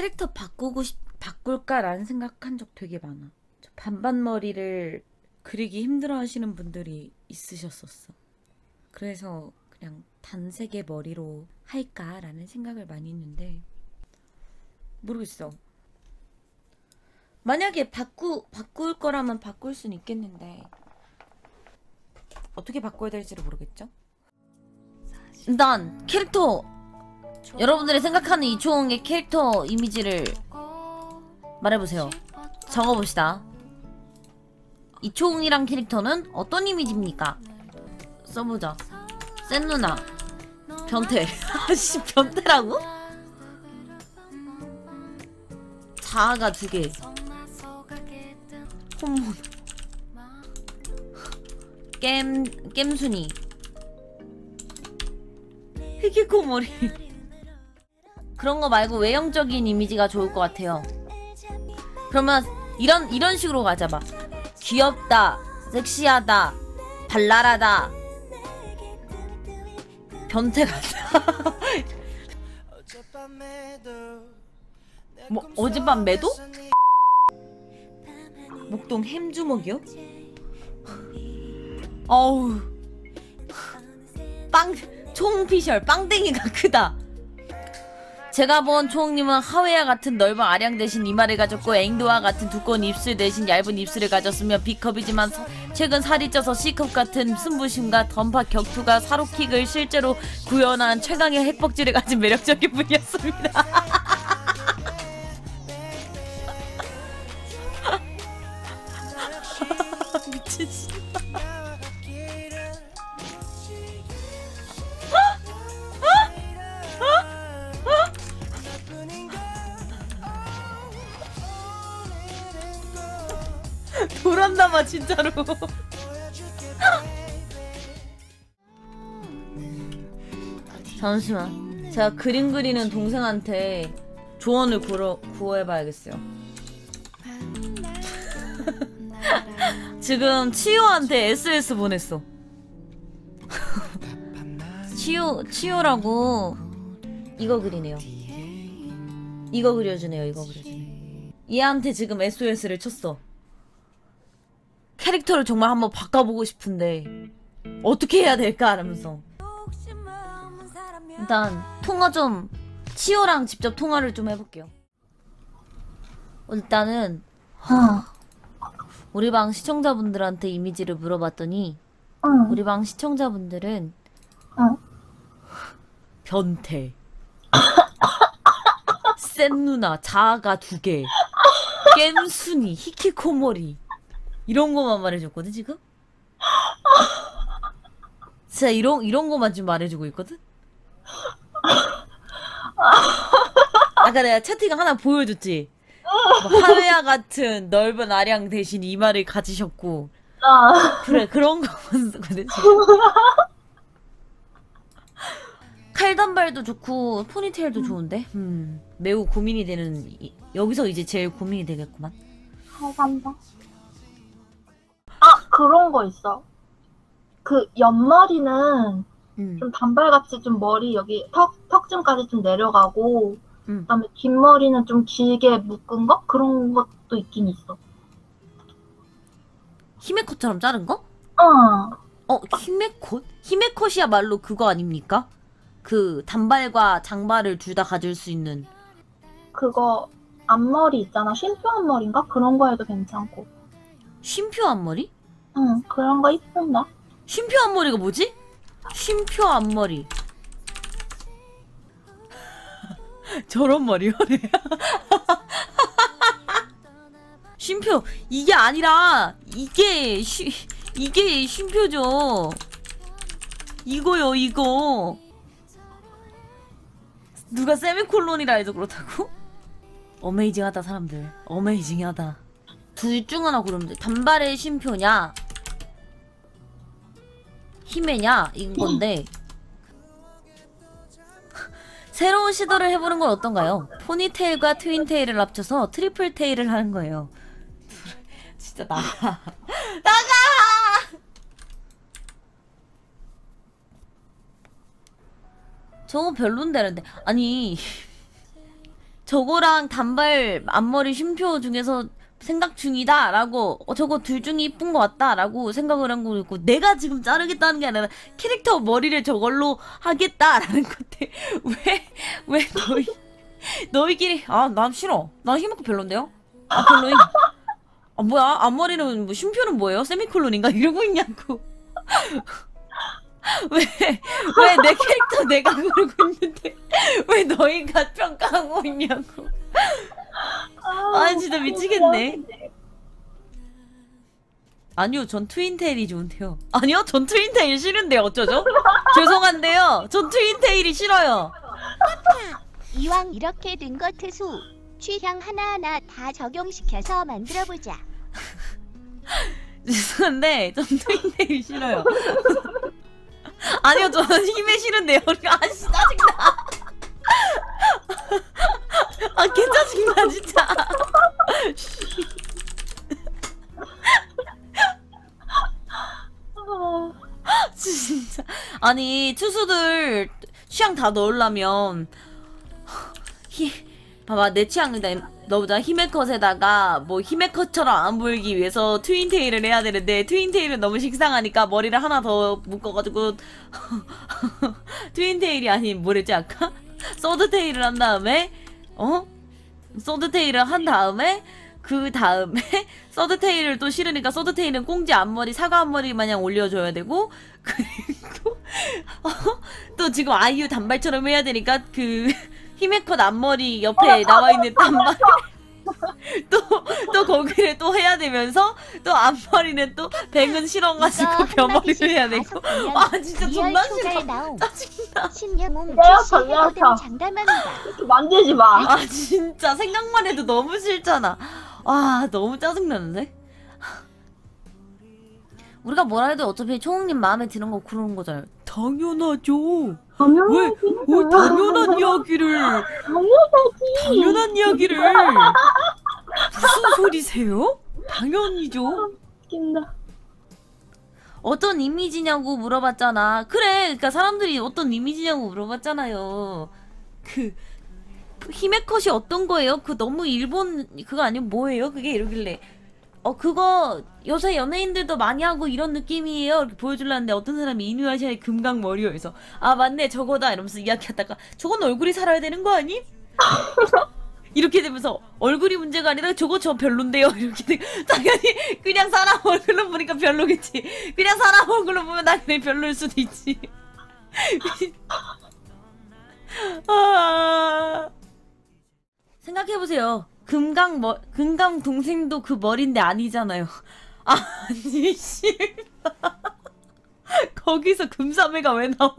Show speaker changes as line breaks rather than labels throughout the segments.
캐릭터 바꿀까라는 생각한 적 되게 많아. 저 반반머리를 그리기 힘들어 하시는 분들이 있으셨었어. 그래서 그냥 단색의 머리로 할까라는 생각을 많이 했는데 모르겠어. 만약에 바꿀 거라면 바꿀 수는 있겠는데 어떻게 바꿔야 될지를 모르겠죠? 일단 캐릭터 여러분들이 생각하는 이초홍의 캐릭터 이미지를 말해보세요. 적어봅시다. 이초홍이란 캐릭터는 어떤 이미지입니까? 써보자. 센 누나 변태. 아씨 변태라고? 자아가 2개. 혼몬. 겜순이. 희귀코머리. 그런 거 말고 외형적인 이미지가 좋을 것 같아요. 그러면 이런 식으로 가자봐. 귀엽다, 섹시하다, 발랄하다, 변태 같다. 뭐 어젯밤 매도? 목동 햄주먹이요? 어우 초홍피셜 빵댕이가 크다. 제가 본 초홍님은 하웨아 같은 넓은 아량 대신 이마를 가졌고 앵도와 같은 두꺼운 입술 대신 얇은 입술을 가졌으며 B컵이지만 최근 살이 쪄서 C컵 같은 승부심과 던파 격투가 사로킥을 실제로 구현한 최강의 핵벅지를 가진 매력적인 분이었습니다. 미친 씨. 돌았나봐 진짜로. 잠시만 제가 그림 그리는 동생한테 조언을 구해봐야겠어요. 지금 치요한테 SOS 보냈어. 치요라고 이거 그리네요. 이거 그려주네요. 이거 그려주네. 얘한테 지금 SOS를 쳤어. 캐릭터를 정말 한번 바꿔보고 싶은데 어떻게 해야 될까? 라면서 일단 통화 좀 치오랑 직접 통화를 좀 해볼게요. 일단은 우리 방 시청자분들한테 이미지를 물어봤더니 우리 방 시청자분들은 변태 센 누나 자아가 2개 겜순이 히키코모리 이런 거만 말해줬거든 지금? 진짜 이런 거만 지금 말해주고 있거든? 아까 내가 채팅 하나 보여줬지? 뭐 하웨아 같은 넓은 아량 대신 이마를 가지셨고 그래 그런 거만 쓰거든 지금. 칼단발도 좋고 포니테일도 좋은데? 매우 고민이 되는 여기서 이제 제일 고민이 되겠구만.
칼단발? 그런 거 있어. 그 옆머리는 좀 단발같이 좀 머리 여기 턱쯤까지 좀 내려가고 그다음에 뒷머리는 좀 길게 묶은 거? 그런 것도 있긴 있어.
히메컷처럼 자른 거? 히메컷? 히메컷이야말로 그거 아닙니까? 그 단발과 장발을 둘 다 가질 수 있는
그거 앞머리 있잖아. 쉼표 앞머리인가? 그런 거 해도 괜찮고.
쉼표 앞머리?
응, 그런 거 이쁜다.
쉼표 앞머리가 뭐지? 쉼표 앞머리. 저런 머리요? 쉼표 이게 아니라 이게 쉼표죠. 이거요 이거. 누가 세미콜론이라 해서 그렇다고? 어메이징하다 사람들. 어메이징하다. 둘 중 하나 고르면 돼. 단발의 쉼표냐 히메냐 이건데 새로운 시도를 해보는 건 어떤가요? 포니테일과 트윈테일을 합쳐서 트리플 테일을 하는 거예요. 진짜 나가. 나가! 저거 별론데는데. 아니 저거랑 단발 앞머리 쉼표 중에서 생각 중이다 라고 저거 둘 중에 이쁜 것 같다 라고 생각을 한 거고 내가 지금 자르겠다는 게 아니라 캐릭터 머리를 저걸로 하겠다라는 건데 왜 너희끼리 난 싫어. 난 히메코 별론데요? 별로임. 뭐야 앞머리는 뭐 쉼표는 뭐예요? 세미콜론인가? 이러고 있냐고. 왜 내 캐릭터 내가 그러고 있는데 왜 너희가 평가하고 있냐고. 진짜 미치겠네. 아니요, 전 트윈테일이 좋은데요. 아니요, 전 트윈테일 싫은데요. 어쩌죠? 죄송한데요. 전 트윈테일이 싫어요.
이왕 이렇게 된 거 트수 취향 하나하나 다 적용시켜서 만들어보자.
죄송한데 전 트윈테일 싫어요. 아니요, 저는 힘에 싫은데요. 아씨 짜증나. 개짜증나 진짜. 진짜. 아니 투수들 취향 다 넣으려면 봐봐 내 취향 넣어보자. 히메컷에다가 뭐 히메컷처럼 안 보이기 위해서 트윈테일을 해야 되는데 트윈테일은 너무 식상하니까 머리를 하나 더 묶어가지고 트윈테일이 아닌 뭐랬지 아까? 서드테일을 한 다음에 서드테일을 한 다음에 그 다음에 서드테일을 또 싫으니까 서드테일은 꽁지 앞머리 사과 앞머리 마냥 올려줘야 되고 그리고 또 지금 아이유 단발처럼 해야 되니까 그 히메컷 앞머리 옆에 나와있는 단발 또 거기를 또 해야 되면서 또 앞머리는 또 뱅은 실어가지고 벼머리를 해야 되고 진짜 존나 싫어. 짜증나.
신념은 장담합니다.
만들지 마.
진짜 생각만 해도 너무 싫잖아. 너무 짜증나는데? 우리가 뭐라 해도 어차피 초홍님 마음에 드는 거 그러는 거잖아요. 당연하죠. 왜 당연한 이야기를 당연한 이야기를 무슨 소리세요? 당연히죠.
웃긴다.
어떤 이미지냐고 물어봤잖아. 그래, 그러니까 사람들이 어떤 이미지냐고 물어봤잖아요. 그 히메컷이 어떤 거예요? 그 너무 일본 그거 아니면 뭐예요? 그게 이러길래 그거 요새 연예인들도 많이 하고 이런 느낌이에요 이렇게 보여주려는데 어떤 사람이 이누야샤의 금강머리요 해서 맞네 저거다 이러면서 이야기하다가 저건 얼굴이 살아야 되는 거 아니? 이렇게 되면서 얼굴이 문제가 아니라 저거 저 별론데요 이렇게 당연히 그냥 사람 얼굴로 보니까 별로겠지. 그냥 사람 얼굴로 보면 당연히 별로일 수도 있지. 생각해보세요. 금강 동생도 그 머리인데 아니잖아요. 아니 씨. 거기서 금사매가 왜 나와?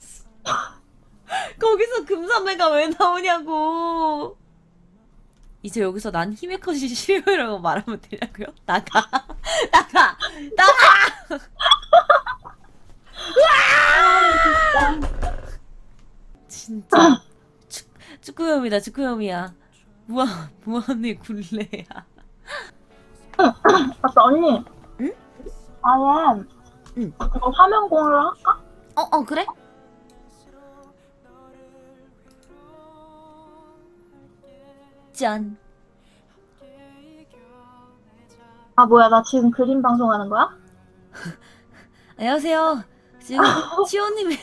거기서 금사매가 왜 나오냐고. 이제 여기서 난 히메컷이 싫어요라고 말하면 되냐고요? 나가. 진짜 축구염이다 축구염이야. 무한의 굴레야.
맞다 언니.
응?
아예.
응.
이거 화면 공유를 할까?
그래? 짠.
뭐야 나 지금 그림 방송하는 거야?
안녕하세요. 지금 치호님의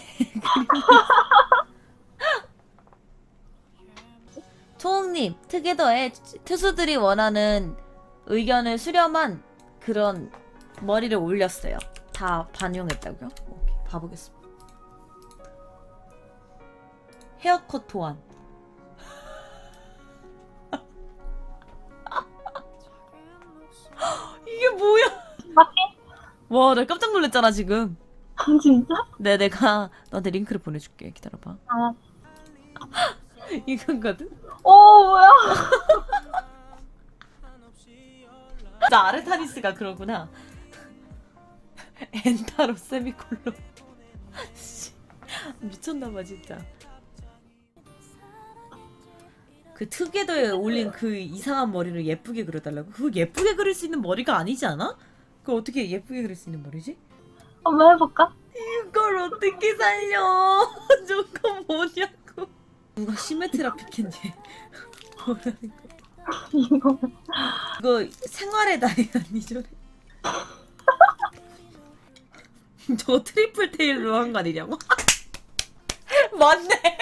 초홍님 특이더에 투수들이 원하는 의견을 수렴한 그런 머리를 올렸어요. 다 반영했다고요? 오케이, 봐보겠습니다. 헤어컷 도안. 이게 뭐야? 와, 나 깜짝 놀랐잖아 지금.
진짜?
네, 내가 너한테 링크를 보내줄게. 기다려봐. 이건거든?
뭐야?
나 아르타니스가 그러구나. 엔타로 세미콜론. 미쳤나봐 진짜. 그 투게더에 올린 그 이상한 머리를 예쁘게 그려달라고? 그거 예쁘게 그릴 수 있는 머리가 아니지 않아? 그걸 어떻게 예쁘게 그릴 수 있는 머리지?
한번 해볼까?
이걸 어떻게 살려? 저거 뭐냐고. 누가 시메트라 피켄지.
이거
이거 생활의 달인 아니죠? 저거 트리플 테일로 한 거 아니냐고? 맞네.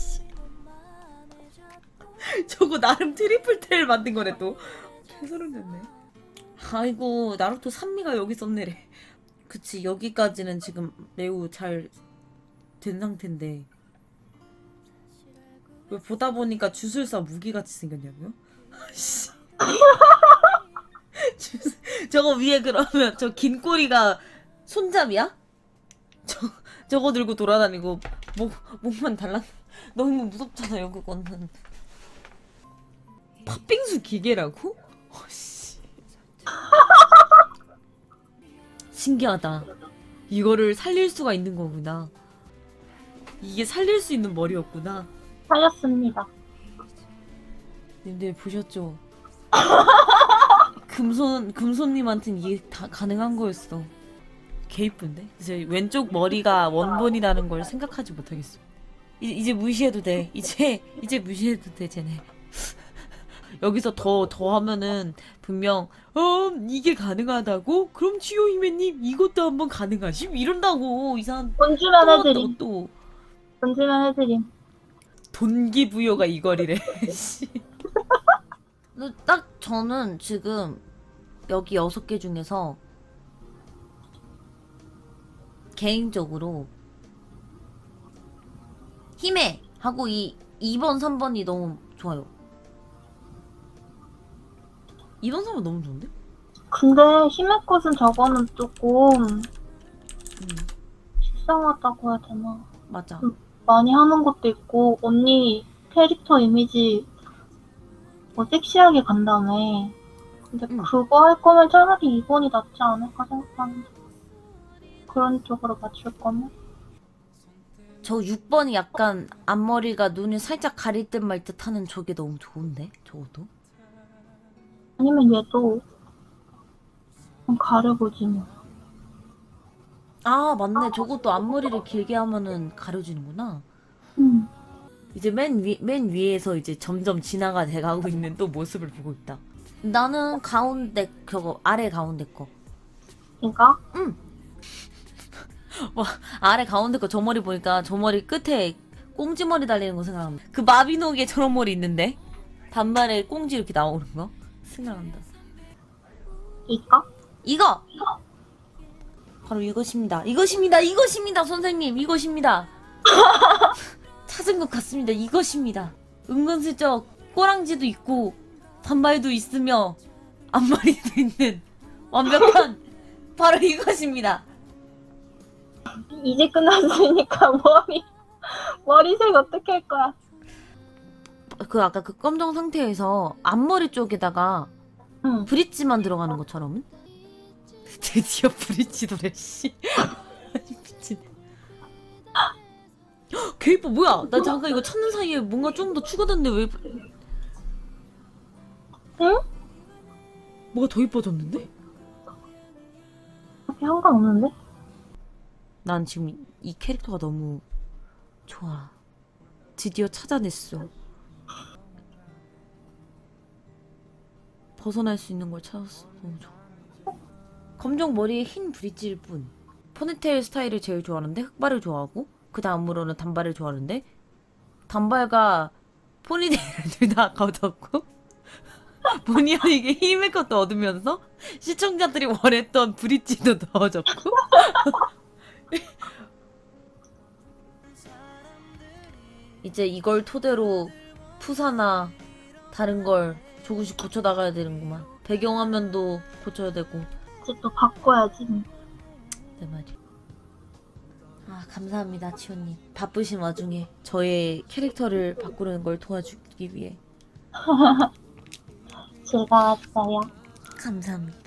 저거 나름 트리플 테일 만든 거네 또. 개소름 돋네. 아이고 나루토 산미가 여기 있었네래. 그치 여기까지는 지금 매우 잘 된 상태인데 왜 보다 보니까 주술사 무기같이 생겼냐고요? 저거 위에 그러면 저 긴 꼬리가 손잡이야? 저거 들고 돌아다니고 목만 달랑 너무 무섭잖아요 그거는. 팥빙수 기계라고? 신기하다. 이거를 살릴 수가 있는 거구나. 이게 살릴 수 있는 머리였구나.
살렸습니다.
님들 보셨죠? 금손님한텐 이게 다 가능한 거였어. 개 이쁜데? 이제 왼쪽 머리가 원본이라는 걸 생각하지 못하겠어. 이제 무시해도 돼. 이제 무시해도 돼 쟤네. 여기서 더 하면은 분명 이게 가능하다고? 그럼 치요히메님 이것도 한번 가능하심? 이런다고 이 사람.
돈 주면 해드림.
또
돈 주면 해드림.
동기부여가 이 거리래. 딱 저는 지금 여기 6개 중에서 개인적으로 힘에 하고 이 2번 3번이 너무 좋아요. 2번 3번 너무 좋은데?
근데 힘의 꽃은 저거는 조금 식상하다고 해야 되나?
맞아.
많이 하는 것도 있고 언니 캐릭터 이미지 뭐 섹시하게 간다며. 근데 그거 할 거면 차라리 2번이 낫지 않을까 생각하는데 그런 쪽으로 맞출 거면?
저 6번이 약간 앞머리가 눈을 살짝 가릴 듯 말 듯 하는 저게 너무 좋은데? 저것도?
아니면 얘도 좀 가려보지 뭐.
아 맞네. 저것도 앞머리를 길게 하면은 가려지는구나. 이제 맨 위에서 이제 점점 진화가 돼가고 있는 또 모습을 보고 있다. 나는 가운데 저거 아래 가운데 거.
이거?
응. 와 아래 가운데 거 저 머리 보니까 저 머리 끝에 꽁지머리 달리는 거 생각난다. 그 마비노기에 저런 머리 있는데 단발에 꽁지 이렇게 나오는 거 생각난다. 이거 바로 이것입니다. 이것입니다 선생님. 이것입니다. 찾은 것 같습니다. 이것입니다. 은근슬쩍 꼬랑지도 있고 단발도 있으며 앞머리도 있는 완벽한 바로 이것입니다.
이제 끝났으니까 머리색 어떻게 할 거야?
그 아까 그 검정 상태에서 앞머리 쪽에다가 브릿지만 들어가는 것처럼은? 드디어 브릿지도래 씨. 아니 미친. 개 이뻐. 뭐야 나 잠깐 이거 찾는 사이에 뭔가 좀 더 추가됐는데 왜
응?
뭐가 더 이뻐졌는데?
상관없는데?
난 지금 이 캐릭터가 너무 좋아. 드디어 찾아냈어. 벗어날 수 있는 걸 찾았어. 너무 좋아. 검정 머리에 흰 브릿지일 뿐. 포니테일 스타일을 제일 좋아하는데 흑발을 좋아하고 그 다음으로는 단발을 좋아하는데 단발과 포니테일을 둘 다 거뒀고 본의 아니게 힘의 것도 얻으면서 시청자들이 원했던 브릿지도 넣어줬고 이제 이걸 토대로 푸사나 다른 걸 조금씩 고쳐나가야 되는구만. 배경화면도 고쳐야 되고.
이제 또 바꿔야지.
내 말이. 아 감사합니다 치호님. 바쁘신 와중에 저의 캐릭터를 바꾸는 걸 도와주기 위해.
제가 왔어요.
감사합니다.